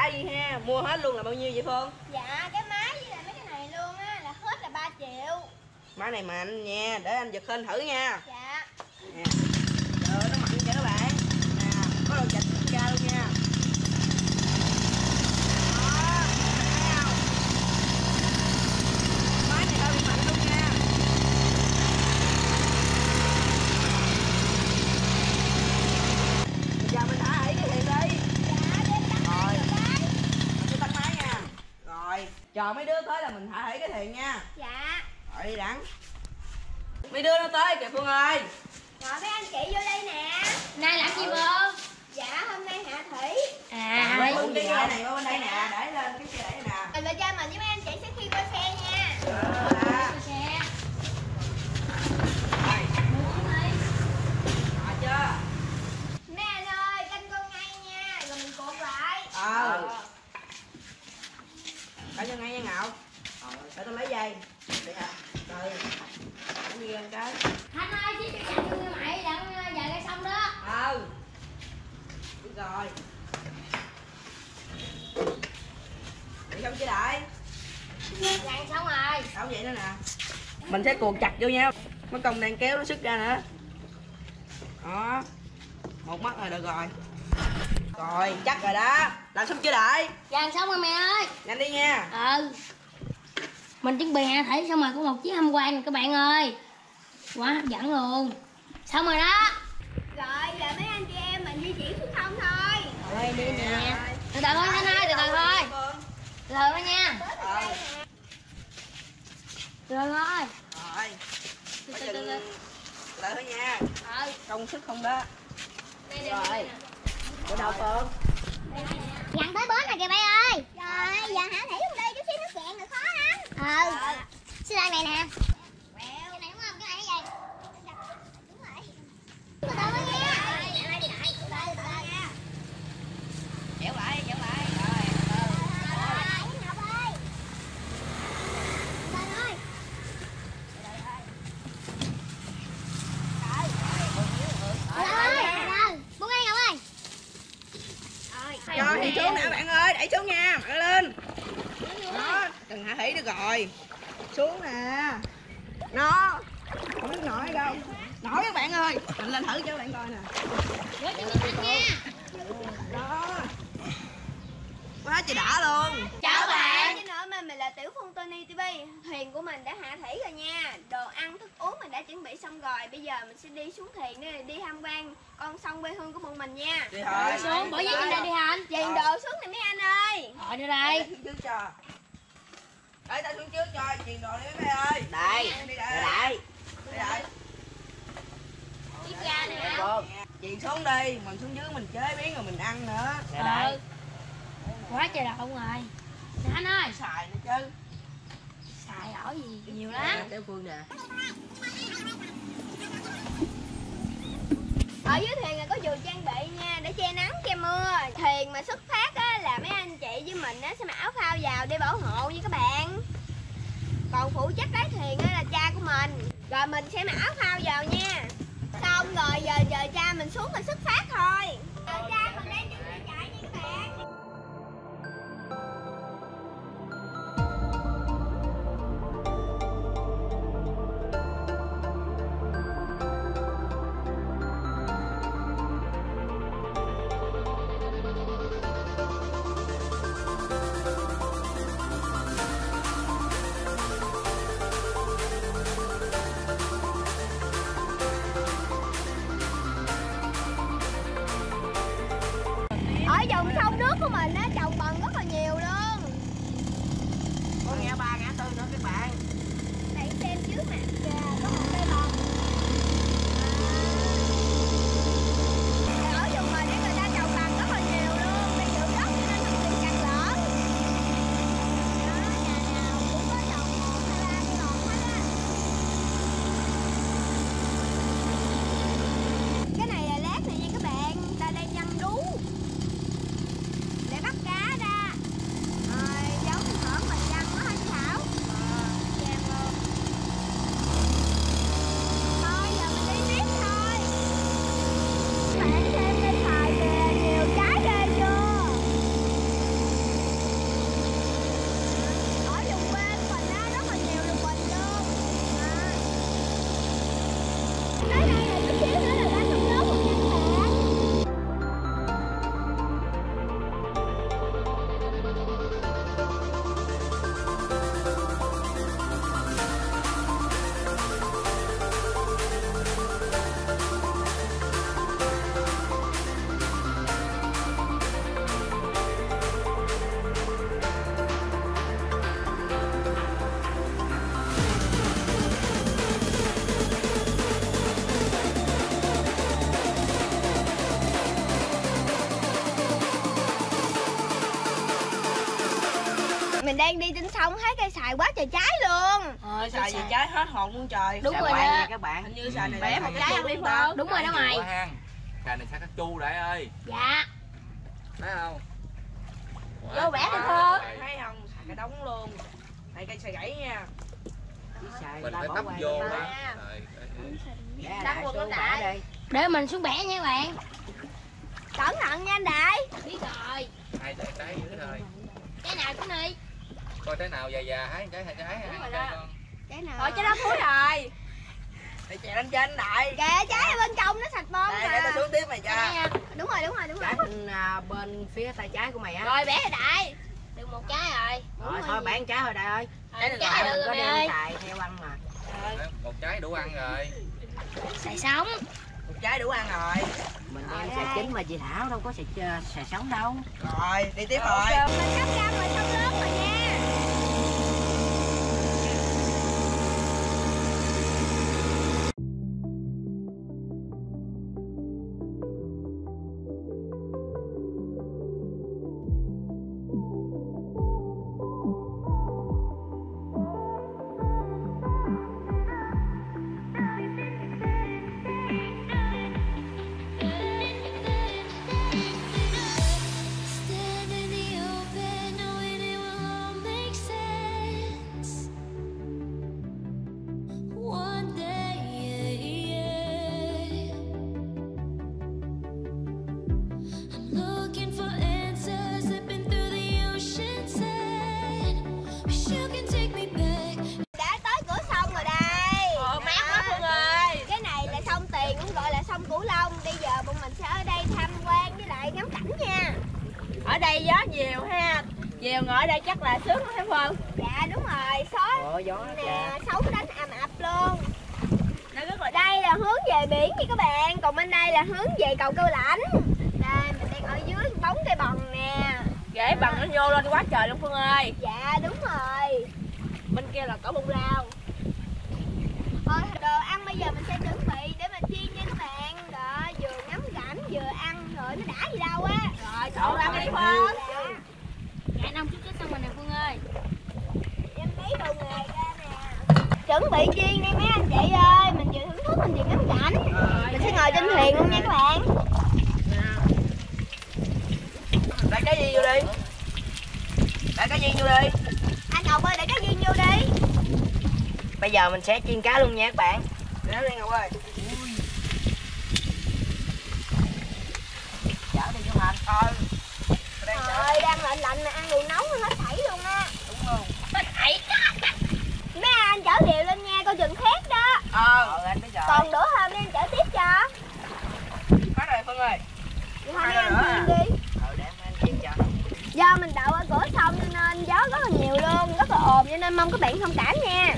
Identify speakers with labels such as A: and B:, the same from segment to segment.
A: gì ha. Mua hết luôn là bao nhiêu vậy Phương?
B: Dạ cái máy với lại mấy cái này luôn á là hết là 3 triệu.
A: Máy này mạnh nha, để anh giật lên thử nha.
B: Dạ.
A: Nè. Trời ơi, nó mạnh chưa các bạn. Nè, có đồ chạch ra luôn nha. Đó, thấy không? Máy này hơi bị mạnh luôn nha. Giờ mình thả hỉ cái thiền đi.
B: Dạ đem tắt
A: Rồi.
B: máy.
A: Mình sẽ tắt máy nha. Rồi, chờ mấy đứa tới là mình thả hỉ cái thiền nha.
B: Dạ.
A: Rồi đi Đặng. Mấy đứa nó tới kìa Phương ơi.
B: Rồi mấy anh chị vô đây nè.
C: Nay làm gì Phương?
B: Dạ hôm nay hạ thủy.
A: Mấy cái ghe này qua bên đây nè, để lên cái xe để nè.
B: Mình là cha mình với mấy anh chị sẽ khi qua xe nha.
C: Xe.
A: Chưa?
B: Mấy anh ơi canh con ngay nha, rồi mình cuộn lại.
A: Cả cho ngay nha Ngạo. Để tôi lấy dây. Để à. Rồi. Đánh ghe một cái.
C: Thanh ơi, chiếc cho chặt như mày đặng giờ cái xong đó.
A: Biết rồi. Vậy xong chưa Đại?
C: Làm xong rồi.
A: Đâu vậy nữa nè. Mình sẽ cuộn chặt vô nhau. Mất công đang kéo nó sức ra nữa. Đó. Một mắt rồi được rồi. Rồi, chắc rồi đó. Làm xong chưa Đại?
C: Làm xong rồi mẹ ơi.
A: Nhanh đi nha.
C: Mình chuẩn bị hạ thủy xong rồi có một chiếc tham quan nè các bạn ơi. Quá hấp dẫn luôn. Xong rồi đó.
B: Rồi giờ mấy anh chị em mình di chuyển xuống sông thôi.
C: Rồi đi nè. Từ từ thôi Thanh ơi, từ từ thôi. Từ từ thôi nha. Từ từ thôi.
A: Rồi. Phải chừng lại thôi nha. Công sức không đó. Rồi. Bữa đầu Phương.
B: Dặn tới bến rồi kìa bay ơi. Rồi giờ hả thủy xuống đây chút xíu nó kẹn rồi khó lắm. Xí đây này nè. Cái này đúng không? Cái này cái gì? Đúng rồi. Từ từ thôi nha.
A: Dẻo lại. Rồi. Cho thì xuống nè bạn ơi, đẩy xuống nha, bạn lên. Đó, đừng hạ thủy được rồi. Xuống nè. Nó không biết nổi đâu. Nổi các bạn ơi. Mình lên thử cho các bạn coi nè. Đó. Quá trời đã luôn.
B: Chào bạn. Chứ nữa mình là Tiểu Phương Tony TV. Thuyền của mình đã hạ thủy rồi nha. Đồ ăn thức uống mình đã chuẩn bị xong rồi. Bây giờ mình sẽ đi xuống thuyền để đi tham quan con sông quê hương của bọn mình nha.
A: Đi thôi.
C: Xuống, bỏ giấy trên đây đi Thanh.
B: Dàn đồ xuống nè mấy anh ơi.
C: Rồi đưa đây.
A: Xuống trước cho. Đấy, ta xuống trước cho, truyền đồ đi mấy ơi. Đây. Đi đây.
C: Chiếc ga nè.
A: Truyền xuống đi, mình xuống dưới mình chế biến rồi mình ăn nữa.
C: Quá trời đậu rồi. Nè Thanh ơi.
A: Xài nữa chứ.
C: Xài ở gì nhiều lắm.
A: Theo Phương nè.
B: Ở dưới thuyền là có dù trang bị nha, để che nắng che mưa. Thuyền mà xuất phát á, là mấy anh chị với mình á, sẽ mặc áo phao vào để bảo hộ nha các bạn. Còn phụ trách lái thuyền á, là cha của mình. Rồi mình sẽ mặc áo phao vào nha. Xong rồi giờ cha mình xuống rồi xuất phát thôi. Cha mình đang chuẩn bị chạy nha các bạn. Ở dòng sông nước của mình á, trồng bần rất là nhiều luôn.
A: Có nghe 3 ngã tư nữa các bạn.
B: Để xem trước nè, kìa có một cây bần. Ở vùng mình người ta trồng bần rất là nhiều luôn, để giữ đất cho nên không bị sạt lở. Đó, nhà nào cũng có trồng 1, 2, 3 cây bần hết á. Cái này là lát này nha các bạn, ta đang chăn đú để bắt đang đi trên sông thấy cây xoài quá trời trái luôn.
A: Xài gì trái hết hồn luôn trời.
C: Đúng rồi
D: nha
C: đó.
D: các bạn.
A: Hình như xài này
B: Bẻ một trái ăn đi Phương.
C: Đúng rồi đó mày.
E: Cà này sao các chu đại ơi.
C: Dạ.
E: Thấy không?
B: Vô bẻ được không?
A: Thấy không? Xài cái đống luôn. Này cây xài gãy nha.
E: Mình phải tấp vô đó.
B: Đăng quần lên Đại.
D: đây.
C: Để mình xuống bẻ nha các bạn.
B: Cẩn thận nha anh Đại.
C: Biết rồi.
E: Hai trái dữ thôi.
C: Cái nào cũng đi.
E: Coi trái nào già già hái trái hai trái hai trái con.
B: Trái nào?
A: Thôi trái đó thúi rồi. Để chạy lên trên Đại.
B: Kìa trái ở bên trong nó sạch bơm
A: Đây để tao
B: mà.
A: xuống tiếp mày cha.
B: Đúng rồi, đúng rồi, đúng rồi.
D: Bên phía tay trái của mày á.
B: Rồi bẻ rồi Đại.
C: Được một trái rồi.
D: Rồi thôi bán trái thôi Đại ơi.
A: Trái được
C: Trái
A: rồi.
C: được
D: Có
C: rồi mày
D: đem
C: ơi.
D: xài theo ăn mà.
E: Một trái đủ ăn rồi.
C: Xài sống.
A: Một trái đủ ăn rồi.
D: Mình đem xài chín mà chị Thảo đâu có xài sống đâu.
A: Rồi, đi tiếp rồi.
B: Mình sắp ra ngoài sông lớn rồi nha.
F: Stand in the open, knowing it will all make sense. One day, I'm looking for answers, slipping through the ocean sand. Wish you can take me back.
B: Đã tới cửa sông rồi đây.
A: Mát quá Phương ơi.
B: Cái này là sông Tiền, cũng gọi là sông Cửu Long. Bây giờ bọn mình sẽ ở đây tham quan với lại ngắm cảnh nha.
A: Ở đây gió nhiều ha. Chiều ngồi ở đây chắc là sướng lắm hả Phương?
B: Dạ đúng rồi, gió
D: Gió
B: nè, sóng đánh ầm ập luôn.
A: Nó rất là
B: Đây là hướng về biển nha các bạn, còn bên đây là hướng về cầu Câu Lãnh. Đây mình đang ở dưới bóng cây bần nè.
A: ghế bằng nó nhô lên quá trời luôn Phương ơi.
B: Dạ đúng rồi.
A: Bên kia là cỏ bông rau.
B: Thôi đồ ăn bây giờ mình sẽ chuẩn bị để mà chiên nha các bạn. Đó, vừa ngắm cảnh vừa ăn rồi nó đã gì đâu á.
A: Rồi, cậu ra đi Phương.
B: Dạ.
C: Dạ nông chút chút xong rồi nè Phương ơi.
B: Em lấy đồ nghề ra nè. Chuẩn bị chiên đi mấy anh chị ơi. Mình vừa thưởng thức mình vừa ngắm cảnh. Mình sẽ ngồi trên thuyền luôn nha các bạn.
A: Để cái gì vô đi. Để cái gì vô đi.
B: Anh Ngọc ơi để cái viên vô đi.
D: Bây giờ mình sẽ chiên cá luôn nha các bạn.
A: Để đi Ngọc ơi.
D: Chở đi chú Hành.
B: Trời đang lạnh lạnh mà ăn đồ nóng nó chảy luôn á.
A: Đúng không?
B: Nó chảy. Mấy anh chở đều lên nha, coi chừng khét đó.
D: Anh biết rồi.
B: Còn đổ hôm đi anh chở tiếp cho.
A: Hết rồi Phương ơi.
B: Vậy thôi mấy anh chiên đi.
D: Để anh chiên cho.
B: Do mình đậu ở cửa sông cho nên gió rất là nhiều luôn, rất là ồn cho nên mong các bạn thông cảm nha.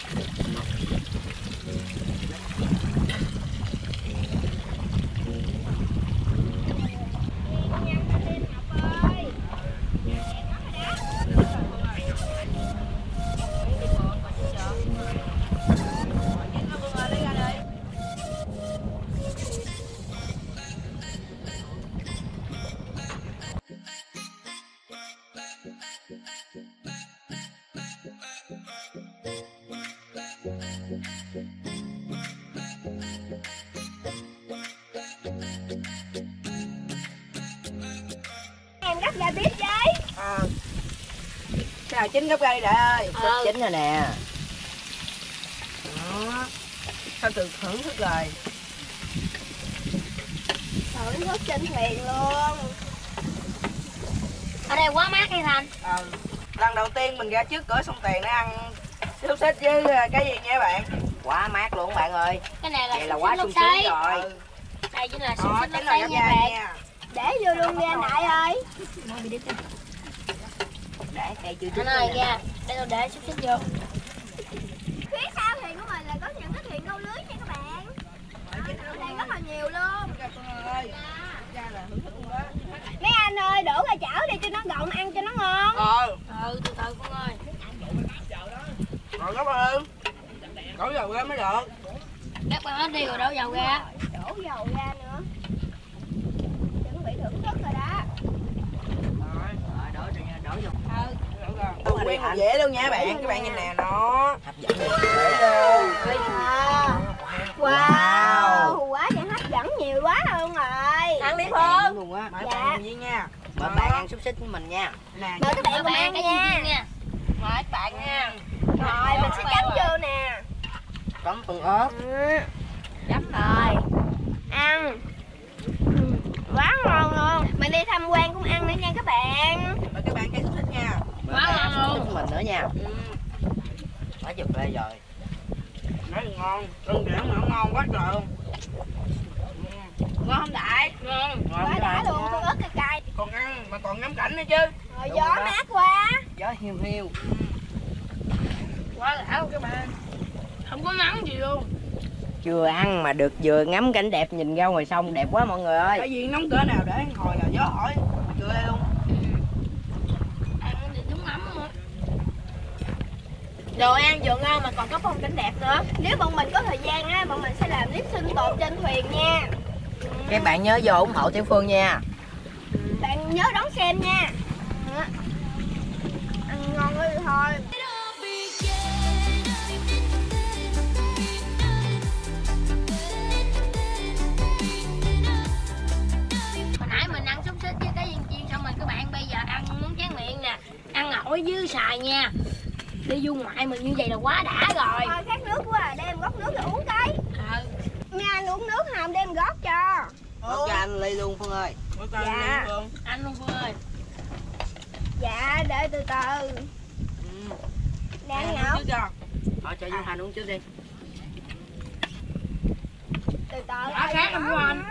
B: Em gấp ra tiếp với.
A: Cái nào chín gấp ra đi Đại ơi.
D: Sắp chín rồi nè.
A: Đó. Sao từ thưởng thức rồi.
B: Thưởng thức trên thuyền luôn.
C: Ở đây quá mát hay Thành?
A: Lần đầu tiên mình ra trước cửa sông Tiền để ăn xúc xích với cái gì nha các bạn.
D: Quá mát luôn các bạn ơi.
C: Cái này là
D: Vậy là
C: xúc
D: quá
C: xích
D: sung
C: lốc
D: sướng
C: xấy.
D: rồi.
C: Đây chính là xúc
A: Đó,
C: xích lốc
A: chín rồi
C: xấy
A: gấp
C: nha
A: ra
C: bạn.
A: nha.
B: Để vô luôn đi anh Đại ơi.
D: Để cây chưa
C: Anh
D: chín
C: ơi
D: nè.
C: nha, để tôi để xúc xích vô.
B: Phía sau thuyền của mình là có những cái thuyền câu lưới nha các bạn. Đây rất là nhiều luôn.
A: Phương ơi. Ra là thưởng thức luôn đó.
B: Mấy anh ơi đổ ra chảo đi cho nó gọn ăn cho nó ngon.
C: Từ từ Phương ơi.
A: Rồi gấp ra Hương. Đổ dầu ra mới được.
C: Cắt bao hết đi rồi đổ dầu ra.
B: Đổ dầu ra nữa. Chuẩn bị thưởng thức rồi đó.
A: Rồi.
D: Đổ vô.
A: Đổ ra. không dễ đâu nha bạn. Các bạn nhìn nè nó.
D: Hấp dẫn luôn.
B: Wow, quá vậy, hấp dẫn nhiều quá luôn rồi.
A: Ăn đi
D: Đúng
A: Phương.
D: luôn á.
A: Mời
B: Dạ.
A: bạn cùng viên nha.
D: Mời bạn ăn xúc xích của mình nha.
A: Nè.
B: Mời các bạn cùng ăn
C: cái
B: nha.
C: nha.
A: Mời các bạn nha.
B: Rồi mình sẽ chấm vô nè.
D: Chấm phần ớt.
B: Chấm rồi. Ăn. Quá ngon luôn. Mình đi tham quan cũng ăn nữa nha các bạn.
A: Mời các bạn cây xúc xích nha.
D: Mời bạn ăn xúc xích của mình nữa nha. Quá chụp phê rồi.
A: Nói ngon, đơn giản mà nó ngon quá trời luôn. Ngon không Đại? Ngon.
B: Quá đã luôn, con ớt cay cay.
A: Còn ăn mà còn ngắm cảnh nữa chứ.
B: Rồi
D: Đúng
B: gió
D: rồi đó.
B: mát quá.
D: Gió hiu hiu.
A: Quá đã luôn các bạn.
C: Không có nắng gì luôn.
D: Vừa ăn mà được vừa ngắm cảnh đẹp, nhìn ra ngoài sông đẹp quá mọi người ơi.
A: Cái viên nóng cỡ nào để hồi là gió hỏi mà chưa đây luôn.
C: Ăn thì đúng ấm luôn.
B: Đồ ăn vừa ngon mà còn có phong cảnh đẹp nữa. Nếu bọn mình có thời gian á, bọn mình sẽ làm clip sinh tồn trên thuyền nha.
D: Các bạn nhớ vô ủng hộ Tiểu Phương nha.
B: Bạn nhớ đón xem nha. Ăn ngon thôi thôi.
C: Hồi nãy mình ăn xúc xích với cái viên chiên xong rồi các bạn, bây giờ ăn món tráng miệng nè. Ăn ổi với xài nha. Đi du ngoại mình như vậy là quá đã rồi.
B: Thôi khát nước quá à, đem gót nước cho uống cái. Nha anh uống nước không, đem gót cho.
D: Cho anh ly luôn Phương ơi.
B: Dạ.
C: Anh luôn Phương ơi.
B: Dạ, để từ từ. Đang ngọc.
D: Thôi cho Thanh uống trước đi.
B: Từ từ.
C: Đã khát không của anh?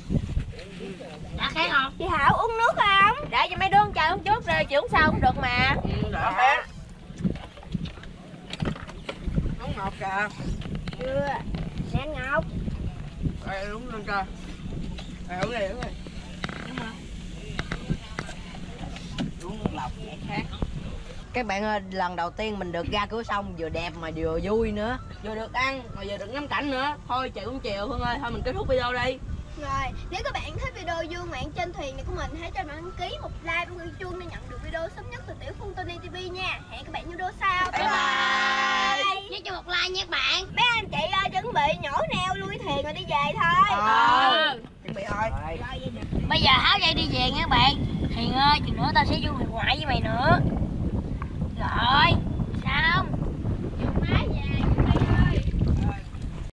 C: Đã khát không?
B: Chị Hảo uống nước không?
G: Để cho mấy đứa chờ uống trước rồi, chị uống sau cũng được mà.
A: Đỡ bé. Nóng ngọt kìa.
B: Chưa. Đang ngọc.
A: Đây đúng lên cho. Đây uống đi, uống đi.
D: Uống nước lọc vậy khác. Các bạn ơi, lần đầu tiên mình được ra cửa sông vừa đẹp mà vừa vui nữa.
A: Vừa được ăn, mà vừa được ngắm cảnh nữa. Thôi chị cũng chiều Phương ơi, thôi mình kết thúc video đi.
B: Rồi, nếu các bạn thích video du ngoạn trên thuyền này của mình, hãy cho mình đăng ký một like và gửi chuông để nhận được video sớm nhất từ Tiểu Phương Tony TV nha. Hẹn các bạn video sau. Bye bye.
C: Nhớ cho một like nha các bạn.
B: Mấy anh chị ơi, chuẩn bị nhổ neo lui thuyền rồi đi về thôi.
A: Chuẩn bị thôi.
C: Bây giờ tháo dây đi về nha các bạn. Hiền ơi, chừng nữa tao sẽ vô huyền ngoại với mày nữa. Rồi.